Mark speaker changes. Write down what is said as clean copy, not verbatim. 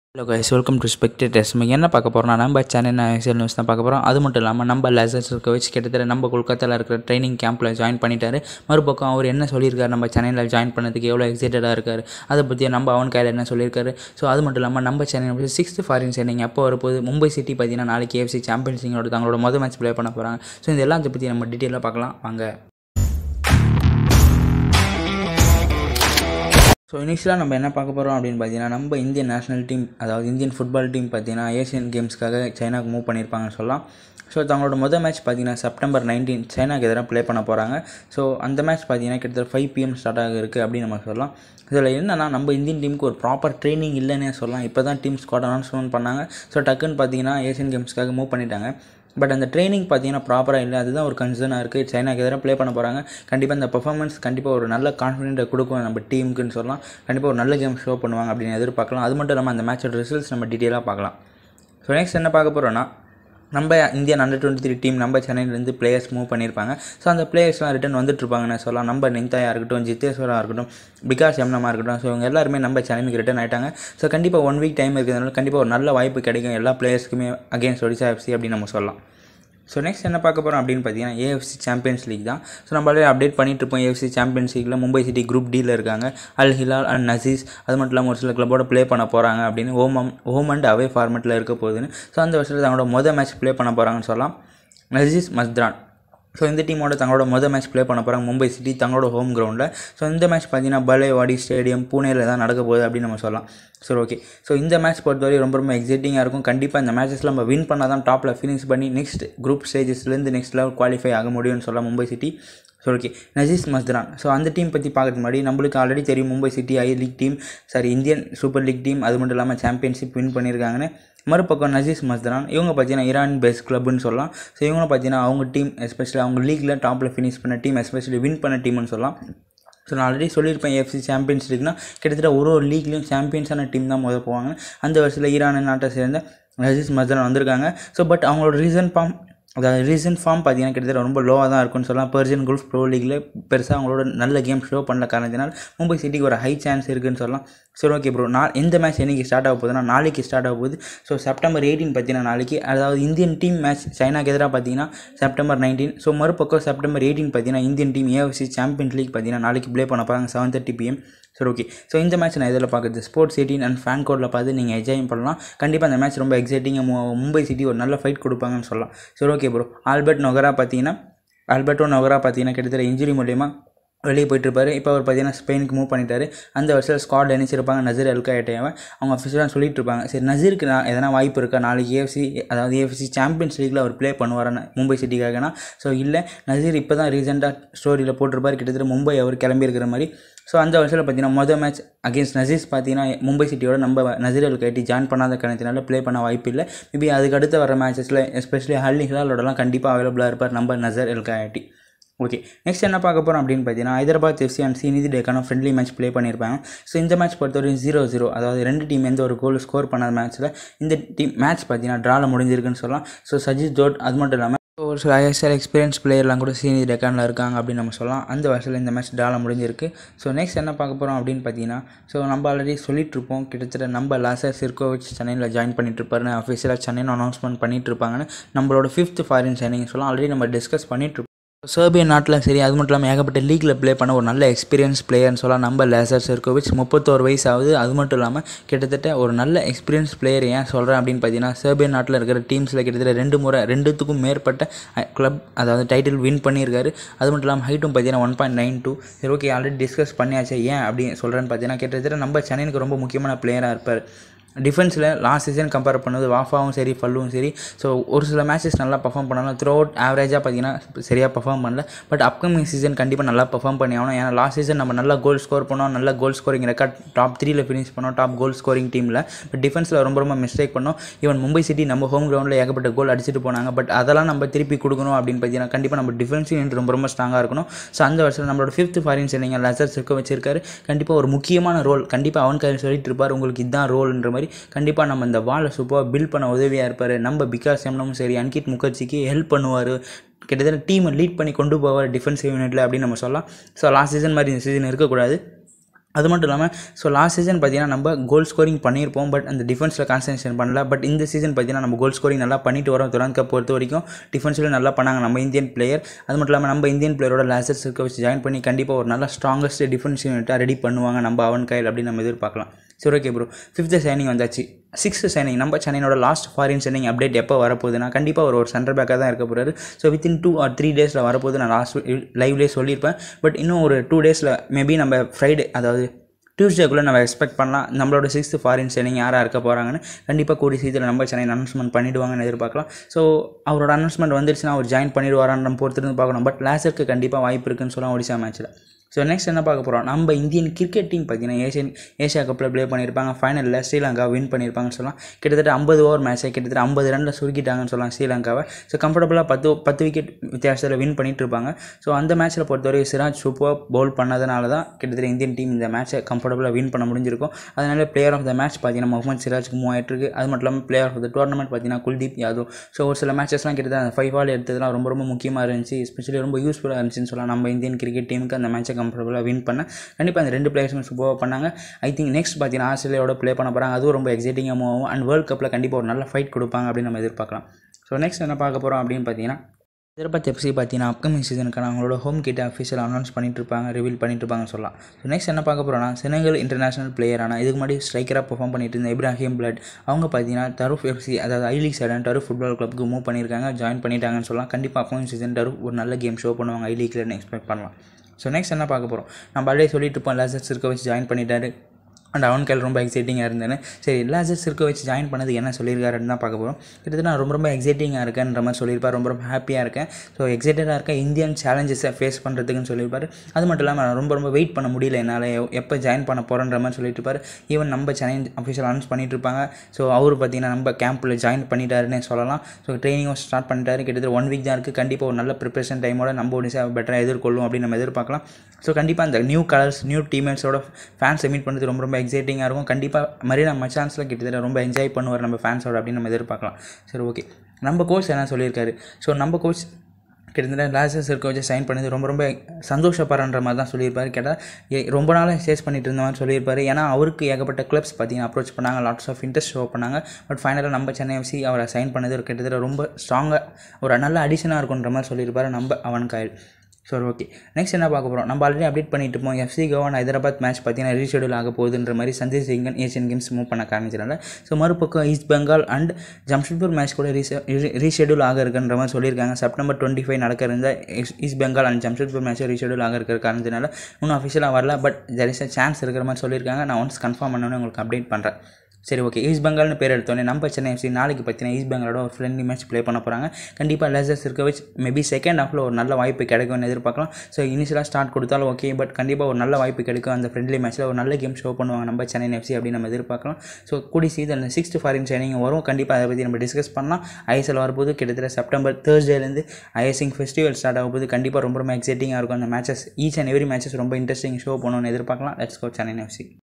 Speaker 1: Hello guys, welcome to spectators. நம்ம என்ன பார்க்க போகிறோம்னா, நம்ம சென்னை ஐஎஸ்எல் நியூஸ் தான் பார்க்க போகிறோம். அது மட்டும் இல்லாமல் நம்ம லேசர்ஸ் இருக்க வச்சு கிட்டத்தட்ட நம்ம கொல்கத்தாவில் இருக்கிற ட்ரைனிங் கேம்பில் ஜாயின் பண்ணிட்டாரு. மறுபக்கம் அவர் என்ன சொல்லியிருக்காரு, நம்ம சென்னையில் ஜாயின் பண்ணதுக்கு எவ்வளோ எக்ஸைட்டடாக இருக்கார், அதை பற்றி நம்ம அவன் கையில் என்ன சொல்லியிருக்காரு. ஸோ அது மட்டும் இல்லாமல் நம்ம சென்னை 6th ஃபாரின் சைனிங் எப்போ வரப்போகுது, மும்பை சிட்டி பார்த்தீங்கன்னா நாளைக்கு AFC சாம்பியன்ஸ் லீங்கோட தங்களோட மொதல் மேட்ச் ப்ளே பண்ண போகிறாங்க. ஸோ இந்த எல்லாத்தை பற்றி நம்ம டீட்டெயிலாக பார்க்கலாம் வாங்க. ஸோ இனிஷியலாக நம்ம என்ன பார்க்க போகிறோம் அப்படின்னு பார்த்தீங்கன்னா, நம்ம இந்தியன் நேஷனல் டீம், அதாவது இந்தியன் ஃபுட்பால் டீம் பார்த்தீங்கன்னா ஏஷியன் கேம்ஸ்க்காக சைனாக்கு மூவ் பண்ணியிருப்பாங்கன்னு சொல்லலாம். ஸோ தங்களோட மொதல் மேட்ச் பார்த்தீங்கன்னா September 19 சைனாக்கு எதிராக ப்ளே பண்ண போகிறாங்க. ஸோ அந்த மேட்ச் பார்த்தீங்கன்னா கிட்டத்தட்ட 5 PM ஸ்டார்ட் ஆக இருக்குது அப்படின்னு நம்ம சொல்லலாம். இதில் என்னென்னா, நம்ம இந்தியன் டீமுக்கு ஒரு ப்ராப்பர் ட்ரைனிங் இல்லைன்னே சொல்லலாம். இப்போ தான் டீம் ஸ்குவாட் அனௌன்ஸ்மெண்ட் பண்ணாங்க. ஸோ டக்குன்னு பார்த்தீங்கன்னா ஏஷியன் கேம்ஸ்க்காக மூவ் பண்ணிட்டாங்க. பட் அந்த ட்ரைனிங் பார்த்தீங்கன்னா ப்ராப்பராக இல்லை. அதுதான் ஒரு கன்சர்னாக இருக்குது. சைனாக்கு எதிராக ப்ளே பண்ண போகிறாங்க. கண்டிப்பாக இந்த பெர்ஃபார்மன்ஸ் கண்டிப்பாக ஒரு நல்ல கான்ஃபிடென்ட்டை கொடுக்கும் நம்ம டீமுக்குன்னு சொல்லலாம். கண்டிப்பாக ஒரு நல்ல கேம் ஷோ பண்ணுவாங்க அப்படின்னு எதிர்பார்க்கலாம். அது மட்டும் இல்லாமல் அந்த மேட்சோட ரிசல்ட்ஸ் நம்ம டீட்டெயிலாக பார்க்கலாம். ஸோ நெக்ஸ்ட் என்ன பார்க்க போகிறோன்னா, நம்ம இந்தியன் Under-23 டீம் நம்ம சென்னையிலேருந்து பிளேயர்ஸ் மூவ் பண்ணியிருப்பாங்க. ஸோ அந்த பிளேயர்ஸ்லாம் ரிட்டன் வந்துட்டுருப்பாங்கன்னு சொல்லலாம். நம்ம நிந்தாயாக இருக்கட்டும், ஜித்தேஸ்வராக இருக்கட்டும், பிகாஸ் எம்னமாக இருக்கட்டும். ஸோ இவங்க எல்லாருமே நம்ம சென்னைக்கு ரிட்டன் ஆகிட்டாங்க. ஸோ கண்டிப்பாக 1 week டைம் இருக்கிறதுனால கண்டிப்பாக ஒரு நல்ல வாய்ப்பு கிடைக்கும் எல்லா பிளேயர்ஸ்க்குமே அகேன்ஸ்ட் ஒடிசா FC அப்படின்னு நம்ம சொல்லலாம். ஸோ நெக்ஸ்ட் என்ன பார்க்க போகிறோம் அப்படின்னு பார்த்தீங்கன்னா, AFC சாம்பியன்ஸ் லீக் தான். ஸோ நம்மளே அப்டேட் பண்ணிட்டு இருப்போம். AFC சாம்பியன்ஸ் லீக்கில் மும்பை சிட்டி குரூப் Dயில் இருக்காங்க. அல் ஹிலால் அண்ட் நசீஸ், அது மட்டும் இல்லாமல் ஒரு சில கிளப்போட ப்ளே பண்ண போகிறாங்க அப்படின்னு ஹோம் அண்ட் அவே ஃபார்மெட்டில் இருக்க போகுதுன்னு. ஸோ அந்த வருஷத்தில் தங்களோட மொதல் மேட்ச் ப்ளே பண்ண போகிறாங்கன்னு சொல்லலாம். நசீஸ் மஸ்த்ரான். ஸோ இந்த டீமோட தங்களோட மொதல் மேட்ச் ப்ளே பண்ண போகிறாங்க மும்பை சிட்டி தங்களோட ஹோம் கிரவுண்டில். ஸோ இந்த மேட்ச் பார்த்தீங்கன்னா பலேவாடி ஸ்டேடியம் பூனேயில் தான் நடக்க போகுது அப்படின்னு நம்ம சொல்லலாம். சரி, ஓகே. ஸோ இந்த மேட்ச் பொறுத்தவரை ரொம்ப எக்ஸைட்டிங்காக இருக்கும். கண்டிப்பாக இந்த மேட்சஸில் நம்ம வின் பண்ணால் தான் டாப்பில் ஃபினிஷ் பண்ணி நெக்ஸ்ட் குரூப் ஸ்டேஜஸ்லேருந்து நெக்ஸ்ட் லெவல் குவாலிஃபை ஆக முடியும்னு சொல்லலாம் Mumbai city. So okay, Nassaji Mazandaran. So அந்த டீம் பற்றி பார்க்கறதுக்கு முன்னாடி நம்மளுக்கு ஆல்ரெடி தெரியும் Mumbai city Indian super league team, அது மட்டும் இல்லாமல் சாம்பியன்ஷிப் வின் பண்ணியிருக்காங்கன்னு. மறுபக்கம் நசீஸ் மஸ்த்ரான் இவங்க பார்த்தீங்கன்னா ஈரான் பேஸ்ட் கிளப்னு சொல்லலாம். ஸோ இவங்க பார்த்தீங்கன்னா அவங்க டீம் எஸ்பெஷலி அவங்க லீக்கில் டாப்பில் ஃபினிஷ் பண்ண டீம், எஸ்பெஷலி வின் பண்ண டீம்னு சொல்லலாம். ஸோ நான் ஆல்ரெடி சொல்லியிருப்பேன், AFC சாம்பியன்ஸ் லீக்னா கிட்டத்தட்ட ஒரு லீக்லேயும் சாம்பியன்ஸான டீம் தான் முதல் போவாங்க. அந்த வருஷத்தில் ஈரான் நாட்டை சேர்ந்த நசீஸ் மஸ்த்ரான் வந்திருக்காங்க. ஸோ பட் அவங்களோட ரீசன்ட் ஃபார்ம் பார்த்தீங்கன்னா கிட்டத்தட்ட ரொம்ப லோவாக தான் இருக்குன்னு சொல்லலாம். பெர்சியன் குல்ஃப் ப்ரோ லீக்கில் பெருசாக அவங்களோட நல்ல கேம் ஷோ பண்ணல காரணத்தினால் மும்பை சிட்டிக்கு ஒரு ஹை சான்ஸ் இருக்குதுன்னு சொல்லலாம். சரி, ஓகே ப்ரோ. இந்த மேட்ச் என்றைக்கு ஸ்டார்ட் ஆக போகுதுன்னா நாளைக்கு ஸ்டார்ட் ஆக போகுது. ஸோ September 18 பார்த்தீங்கன்னா நாளைக்கு, அதாவது இந்தியன் டீம் மேட்ச் சைனாக்கு எதிராக பார்த்தீங்கன்னா September 19. ஸோ மறுபக்கம் September 18 பார்த்தீங்கன்னா Indian team AFC champions league பார்த்தீங்கன்னா நாளைக்கு ப்ளே பண்ண போகிறாங்க 7:30 PM. சரி, ஓகே. ஸோ இந்த மேட்ச் நான் இதில் பார்க்குறது Sports 18 அண்ட் ஃபேன் கோடில் பார்த்து நீங்கள் என்ஜாய் பண்ணலாம். கண்டிப்பாக அந்த மேட்ச் ரொம்ப எக்ஸைட்டிங்காக மும்பை சிட்டி ஒரு நல்ல ஃபைட் கொடுப்பாங்கன்னு சொல்லலாம். சரி, ஓகே ப்ரோ. ஆல்பர்ட்டோ நொகரா பார்த்தீங்கன்னா கிட்டத்தட்ட இன்ஜுரி மூலிமா வெளியே போயிட்டுருப்பாரு. இப்போ அவர் பார்த்தீங்கன்னா ஸ்பெயினுக்கு மூவ் பண்ணிட்டாரு. அந்த வருஷத்தில் ஸ்குவாட் நினைச்சிருப்பாங்க நசீர் அல்காயட்டையாவை. அவங்க அஃபிஷியலாக சொல்லிட்டு இருப்பாங்க, சரி நசீருக்கு எதனா வாய்ப்பு இருக்கா நாளைக்கு AFC சாம்பியன்ஸ் லீக்கில் அவர் ப்ளே பண்ணுவாரான்னு மும்பை சிட்டிக்காகனா. ஸோ இல்லை, நசீர் இப்போ தான் ரீசெண்டாக ஸ்டோரியில் போட்டிருப்பார் கிட்டத்தட்ட மும்பை அவர் கிளம்பியிருக்கிற மாதிரி. ஸோ அந்த வருஷத்தில் பார்த்தீங்கன்னா மொதல் மேட்ச் அகேன்ஸ்ட் நசீஸ் பார்த்தீங்கன்னா மும்பை சிட்டியோட நம்ம நசீர் அல்காயட்டி ஜாயின் பண்ணாத காரணத்தினால ப்ளே பண்ண வாய்ப்பு இல்லை. மேபி அதுக்கு அடுத்து வர மேட்சஸில் எஸ்பெஷலி அல் ஹிலாலோடலாம் கண்டிப்பாக அவைலபிளாக இருப்பார் நம்ம நசீர் அல்காயட்டி. ஓகே, நெக்ஸ்ட் என்ன பார்க்க போகிறோம் அப்படின்னு பார்த்தீங்கன்னா, ஹைதராபாத் FC அண்ட் CNC டேக்கான ஃப்ரெண்ட்லி மேட்ச் ப்ளே பண்ணியிருப்பாங்க. ஸோ இந்த மேட்ச் பொறுத்தவரைக்கும் 0-0, அதாவது ரெண்டு டீம் எந்த ஒரு கோல் ஸ்கோர் பண்ணாத மேட்ச்சில் இந்த டீம் மேட்ச் பார்த்தீங்கன்னா ட்ராவில் முடிஞ்சிருக்குன்னு சொல்லலாம். ஸோ சஜித் ஜோட், அது மட்டும் இல்லாமல் ஒரு சில ISL எக்ஸ்பீரியன்ஸ் பிளேயர்லாம் கூட CNC டேக்கானில் இருக்காங்க அப்படின்னு நம்ம சொல்லலாம். அந்த வருஷத்தில் இந்த மேட்ச் ட்ராவில் முடிஞ்சிருக்கு. ஸோ நெக்ஸ்ட் என்ன பார்க்க போகிறோம் அப்படின்னு பார்த்தீங்கன்னா, ஸோ நம்ம ஆல்ரெடி சொல்லிட்டுருப்போம், கிட்டத்தட்ட நம்ம லாசர் சிர்கோவிச் சென்னையில் ஜாயின் பண்ணிட்டுருப்பாருன்னு அஃபிஷியலாக சென்னைன்னு அனௌன்ஸ்மெண்ட் பண்ணிட்டுருப்பாங்கன்னு நம்மளோட 5th ஃபாரின் சைனிங் சொல்லலாம். ஆல்ரெடி நம்ம டிஸ்கஸ் பண்ணிட்டுருப்போம். சர்பியன் நாட்டில் சரி, அது மட்டும் இல்லாமல் ஏகப்பட்ட லீக்கில் ப்ளே பண்ண ஒரு நல்ல எக்ஸ்பீரியன்ஸ் பிளேயர்னு சொல்லலாம் நம்ம லாசர் சிர்கோவிச். 31 வயசு ஆகுது. அது மட்டும் இல்லாமல் கிட்டத்தட்ட ஒரு நல்ல எக்ஸ்பீரியன்ஸ் பிளேயர். ஏன் சொல்கிறேன் அப்படின்னு பார்த்தீங்கன்னா, சர்பியன் நாட்டில் இருக்கிற டீம்ஸில் கிட்டத்தட்ட 2த்துக்கும் மேற்பட்ட கிளப், அதாவது டைட்டில் வின் பண்ணியிருக்காரு. அது மட்டும் இல்லாமல் ஹைட்டும் பார்த்தீங்கன்னா 1.92. சரி, ஓகே, ஆல்ரெடி டிஸ்கஸ் பண்ணியாச்சு. ஏன் அப்படின்னு சொல்கிறேன்னு பார்த்தீங்கன்னா, கிட்டத்தட்ட நம்ம சென்னைக்கு ரொம்ப முக்கியமான பிளேயராக இருப்பார். டிஃபென்ஸில் லாஸ்ட் சீசன் கம்பேர் பண்ணுவது வாஃபாவும் சரி ஃபல்லும் சரி, ஸோ ஒரு சில மேட்சஸ் நல்லா பர்ஃபார்ம் பண்ணாலும் த்ரூ அவுட் ஆவரேஜாக பார்த்தீங்கன்னா சரியாக பர்ஃபார்ம் பண்ணல. பட் அப்கமிங் சீசன் கண்டிப்பாக நல்லா பர்ஃபார்ம் பண்ணி ஆகணும். ஏன்னா லாஸ்ட் சீசன் நம்ம நல்லா கோல் ஸ்கோர் பண்ணோம், நல்ல கோல் ஸ்கோரிங் ரெக்கார்ட் டாப் 3ல் ஃபினிஷ் பண்ணோம், டாப் கோல் ஸ்கோரிங் டீமில். பட் டிஃபென்ஸில் ரொம்ப மிஸ்டேக் பண்ணோம். ஈவன் மும்பை சிட்டி நம்ம ஹோம் கிரவுண்டில் ஏகப்பட்ட கோல் அடிச்சுட்டு போனாங்க. பட் அதெல்லாம் நம்ம திருப்பி கொடுக்கணும் அப்படின்னு பார்த்தீங்கன்னா கண்டிப்பாக நம்ம டிஃபென்ஸ் யூனிட் ரொம்ப ஸ்ட்ராங்காக இருக்கணும். ஸோ அந்த வருஷம் நம்மளோட 5th ஃபாரின் சைனிங் லாசர் சிர்கோவிச் வச்சிருக்காரு. கண்டிப்பாக ஒரு முக்கியமான ரோல் கண்டிப்பாக அவன் கையில் சொல்லிட்டு இருப்பார், உங்களுக்கு இதுதான் ரோல்ன்ற மாதிரி. கண்டிப்பாக நம்ம இந்த வாலை சூப்பராக பில்ட் பண்ண உதவியாக இருப்பார். நம்ம பிகாஸ் எம்னமும் சரி அன்கித் முகர்ஜிக்கு ஹெல்ப் பண்ணுவார். கிட்டத்தட்ட டீமை லீட் பண்ணி கொண்டு போவார் டிஃபென்சிவ் யூனிட்டில் அப்படின்னு நம்ம சொல்லலாம். ஸோ லாஸ்ட் சீசன் மாதிரி இந்த சீசன் இருக்கக்கூடாது. அது மட்டும் இல்லாமல் லாஸ்ட் சீசன் பார்த்தீங்கன்னா நம்ம கோல் ஸ்கோரிங் பண்ணியிருப்போம், பட் அந்த டிஃபென்ஸில் கான்சன்ட்ரேஷன் பண்ணல. பட் இந்த சீசன் பார்த்தீங்கன்னா நம்ம கோல் ஸ்கோரிங் நல்லா பண்ணிட்டு வரோம். துரந்த் கப் பொறுத்த வரைக்கும் டிஃபென்ஸில் நல்லா பண்ணாங்க நம்ம இந்தியன் பிளேயர். அது மட்டும் இல்லாமல் நம்ம இந்தியன் பிளேயரோட லாசர் சிர்கோவிச் ஜாயின் பண்ணி கண்டிப்பாக ஒரு நல்ல ஸ்ட்ராங்கஸ்ட் டிஃபென்ஸ் யூனிட்டாக ரெடி பண்ணுவாங்க நம்ம அவன்காயில் அப்படின்னு நம்ம எதிர்பார்க்கலாம். சரி, ஓகே ப்ரோ. 5th சைனிங் வந்தாச்சு. 6th சைனிங் நம்ம சென்னையோட லாஸ்ட் ஃபாரின் சைனிங் அப்டேட் எப்போ வரப்போகுதுன்னா கண்டிப்பாக ஒரு சென்டர் பேக்காக தான் இருக்க போகிறாரு. வித்தின் 2 or 3 டேஸில் வரப்போகுது. நான் லாஸ்ட் லைவ்லேயே சொல்லியிருப்பேன். பட் இன்னும் ஒரு 2 டேஸில் மேபி நம்ம ஃப்ரைடே அதாவது டியூஸ்டேக்குள்ளே நம்ம எக்ஸ்பெக்ட் பண்ணலாம் நம்மளோட 6th ஃபாரின் சைனிங் யாராக இருக்க போகிறாங்கன்னு. கண்டிப்பாக கூடிய சீக்கிரம் நம்ம சென்னை அனௌன்ஸ்மெண்ட் பண்ணிவிடுவாங்கன்னு எதிர்பார்க்கலாம். அவரோட அனௌன்ஸ்மெண்ட் வந்துருச்சுன்னா அவர் ஜாயின் பண்ணிடுவாரான்னு நம்ம பொறுத்திருந்து பார்க்கணும். பட் லாசருக்கு கண்டிப்பாக வாய்ப்பு இருக்குன்னு சொல்லலாம் ஒடிசா மேட்ச்சில். நெக்ஸ்ட் என்ன பார்க்க போகிறோம், நம்ம இந்தியன் கிரிக்கெட் டீம் பார்த்தீங்கன்னா ஏஷியா கப்பில் ப்ளே பண்ணியிருப்பாங்க. ஃபைனலில் ஸ்ரீலங்கா வின் பண்ணியிருப்பாங்கன்னு சொல்லலாம். கிட்டத்தட்ட 50 ஓவர் மேட்ச்சை கிட்டத்தட்ட 50 ரனில் சுருக்கிட்டாங்கன்னு சொல்லலாம் ஸ்ரீலங்காவை. கம்ஃபர்டபுளாக 10 விக்கெட் வித்தியாசத்தில் வின் பண்ணிட்டு இருப்பாங்க. அந்த மேட்ச்சில் பொறுத்தவரை சிராஜ் சூப்பர் பவுல் பண்ணதுனால தான் கிட்டத்தட்ட இந்தியன் டீம் இந்த மேட்ச்சை கம்ஃபர்டபுளாக வின் பண்ண முடிஞ்சிருக்கும். அதனால பிளேயர் ஆஃப் த மேட்ச் பார்த்தீங்கன்னா முகமது சிராஜ்க்கு மூவ் ஆகிட்டு இருக்கு. அது மட்டும் இல்லாமல் பிளேயர் ஆஃப் த டோர்னமெண்ட் பார்த்தீங்கன்னா குல்தீப் யாதவ். ஒரு சில மேட்சஸ்லாம் கிட்டத்தட்ட 5 பால் எடுத்ததுலாம் ரொம்ப ரொம்ப முக்கியமாக இருந்துச்சு. எஸ்பெஷலி ரொம்ப யூஸ்ஃபுல்லாக இருந்துச்சுன்னு சொல்லலாம் நம்ம இந்தியன் கிரிக்கெட் டீமுக்கு அந்த மேட்சை கம்ஃபர்டபுளாக வின் பண்ண. கண்டிப்பாக அந்த 2 பிளேயர்ஸுமே சூப்பராக பண்ணாங்க. ஐ திங்க் நெக்ஸ்ட் பார்த்தீங்கன்னா ஆஸ்திரேலியாவோட ப்ளே பண்ண போகிறாங்க. அதுவும் ரொம்ப எக்ஸைட்டிங்காக மூவ் ஆகும். அண்ட் வேர்ல்டு கப்பில் கண்டிப்பாக ஒரு நல்ல ஃபைட் கொடுப்பாங்க அப்படின்னு நம்ம எதிர்பார்க்கலாம். நெக்ஸ்ட் என்ன பார்க்க போகிறோம் அப்படின்னு பார்த்தீங்கன்னா ஹைதராபாத் எஃப்சி பார்த்தீங்கன்னா அப்கமிங் சீசனுக்கான அவங்களோட ஹோம் கிட்ட அஃபிஷியல் அனௌன்ஸ் பண்ணிட்டு இருப்பாங்க, ரிவீல் பண்ணிட்டு இருப்பாங்கன்னு சொல்லலாம். நெக்ஸ்ட் என்ன பார்க்க போகிறோம்னா செனகல் இன்டர்நேஷனல் பிளேயரான இதுக்கு முன்னாடி ஸ்ட்ரைக்கராக பெர்ஃபார்ம் பண்ணிட்டு இருந்த இப்ராஹிம் பிளட் அவங்க பார்த்தீங்கன்னா டருஃப் எஃப்சி அதாவது ஐ லீக் சைடான டருஃப் ஃபுட்பால் கிளப்புக்கு மூவ் பண்ணியிருக்காங்க, ஜாயின் பண்ணிட்டாங்கன்னு சொல்லலாம். கண்டிப்பாக அப்கமிங் சீசன் டருஃப் ஒரு நல்ல கேம் ஷோ பண்ணுவாங்க ஐ லீக்லன்னு எக்ஸ்பெக்ட் பண்ணலாம். நெக்ஸ்ட் என்ன பார்க்க போகிறோம், நம்ம ஆல்ரெடி சொல்லிட்டு இருப்போம் லாசர் சிர்கோவிச் ஜாயின் பண்ணிட்டாரு அண்ட் அவன் கையில் ரொம்ப எக்ஸைட்டிங்காக இருந்தேன்னு. லாசர் சிர்கோவிச் ஜாயின் பண்ணது என்ன சொல்லியிருக்காருன்னு தான் பார்க்க போகிறோம். கிட்டத்தட்ட நான் ரொம்ப எக்ஸைட்டிங்காக இருக்கேன்ற மாதிரி சொல்லியிருப்பார். ரொம்ப ஹாப்பியாக இருக்கேன், எக்ஸைட்டடாக இருக்கேன் இந்தியன் சேலஞ்சஸை ஃபேஸ் பண்ணுறதுக்குன்னு சொல்லியிருப்பார். அது மட்டும் இல்லாமல் நான் ரொம்ப வெயிட் பண்ண முடியல என்னால் எப்போ ஜாயின் பண்ண போகிறேன்ற மாதிரி சொல்லிட்டு இருப்பார். ஈவன் நம்ம சென்னை அஃபிஷியல் அனௌன்ஸ் பண்ணிட்டு இருப்பாங்க. அவர் பார்த்தீங்கன்னா நம்ம கேம்பில் ஜாயின் பண்ணிட்டாருன்னே சொல்லலாம். ட்ரைனிங்கும் ஸ்டார்ட் பண்ணிட்டாரு. கிட்டத்தட்ட 1 வீக் தான் இருக்குது. கண்டிப்பாக ஒரு நல்ல ப்ரிப்பரேஷன் டைமோட நம்ம ஒடிசா பெட்டராக எதிர்கொள்ளும் அப்படின்னு நம்ம எதிர்பார்க்கலாம். கண்டிப்பாக அந்த நியூ கலர்ஸ் நியூ டீம்மேட்ஸோட ஃபேன்ஸை மீட் பண்ணுறது ரொம்ப எக்ஸைட்டிங்காக இருக்கும். கண்டிப்பாக மரீனா மச்சான்ஸில் கிட்டத்தட்ட ரொம்ப என்ஜாய் பண்ணுவார் நம்ம ஃபேன்ஸோட அப்படின்னு நம்ம எதிர்பார்க்கலாம். ஓகே, நம்ம கோச் என்ன சொல்லியிருக்காரு, நம்ம கோச் கிட்டத்தட்ட லாசர் சிர்கோவிச்சை சைன் பண்ணது ரொம்ப சந்தோஷப்படுற மாதிரி தான் சொல்லியிருப்பார். கேட்டால் ரொம்ப நாளாக சேஸ் பண்ணிட்டு இருந்த மாதிரி சொல்லியிருப்பார். ஏன்னா அவருக்கு ஏகப்பட்ட கிளப்ஸ் பார்த்தீங்கன்னா அப்ரோச் பண்ணாங்க, லாட்ஸ் ஆஃப் இன்ட்ரெஸ்ட் ஷோ பண்ணாங்க. பட் ஃபைனலாக நம்ம சென்னை எஃப்சி அவரை சைன் பண்ணது கிட்டத்தட்ட ரொம்ப ஸ்ட்ராங்காக ஒரு நல்ல அடிஷனாக இருக்குன்ற மாதிரி சொல்லியிருப்பார் நம்ம அவன்காயில். ஓகே, நெக்ஸ்ட் என்ன பார்க்க போகிறோம், நம்ம ஆல்ரெடி அப்டேட் பண்ணிட்டு இருப்போம் எஃப்சி கோவா ஹைதராபாத் மேட்ச் பார்த்தீங்கன்னா ரீஷெடியூல் ஆக போகுதுன்ற மாதிரி சந்தீப் சிங்கன் ஏஷியன் கேம்ஸ் மூவ் பண்ண காரணத்தினால. மறுபக்கம் east Bengal and Jamshedpur match கூட ரீஷெடியூல் ஆக இருக்குன்ற மாதிரி சொல்லியிருக்காங்க. செப்டம்பர் 25 நடக்க இருந்த east Bengal and Jamshedpur match reschedule ஆக இருக்கிற காரணத்தினால இன்னும் அஃபிஷியலாக வரல. But there is a chance இருக்கிற மாதிரி சொல்லியிருக்காங்க. நான் ஒன்ஸ் கன்ஃபார்ம் பண்ணோன்னே உங்களுக்கு அப்டேட் பண்ணுறேன். ஓகே, ஈஸ்ட் பெங்கால்னு பேர் எடுத்தோன்னே நம்ம சென்னை எஃப்சி நாளைக்கு பார்த்தீங்கன்னா ஈஸ்ட் பெங்காலோட ஒரு ஃப்ரெண்ட்லி மேட்ச் ப்ளே பண்ண போகிறாங்க. கண்டிப்பாக லாசர் சிர்கோவிச் மேபி செகண்ட் ஹாஃபில் ஒரு நல்ல வாய்ப்பு கிடைக்கும்னு எதிர்பார்க்கலாம். இனிஷியலாக ஸ்டார்ட் கொடுத்தாலும் ஓகே, பட் கண்டிப்பாக ஒரு நல்ல வாய்ப்பு கிடைக்கும். அந்த ஃப்ரெண்ட்லி மேட்ச்சில் ஒரு நல்ல கேம் ஷோ பண்ணுவாங்க நம்ம சென்னை எஃப்சி அப்படின்னு நம்ம எதிர்பார்க்கலாம். கூடி சீசன் 6th ஃபாரின் சைனிங் வரும். கண்டிப்பாக அதை பற்றி நம்ம டிஸ்கஸ் பண்ணலாம். ஐஎஸ்எல் வரப்போது கிட்டத்தட்ட செப்டம்பர் தேர்ஸ்டேலேருந்து ஐஎஸ்எல் ஃபெஸ்டிவல் ஸ்டார்ட் ஆகும்போது கண்டிப்பாக ரொம்ப எக்ஸைட்டிங்காக இருக்கும். அந்த matches each and every matches ரொம்ப இன்ட்ரெஸ்டிங் ஷோ பண்ணணும்னு எதிர்பார்க்கலாம். Let's go Chennai FC.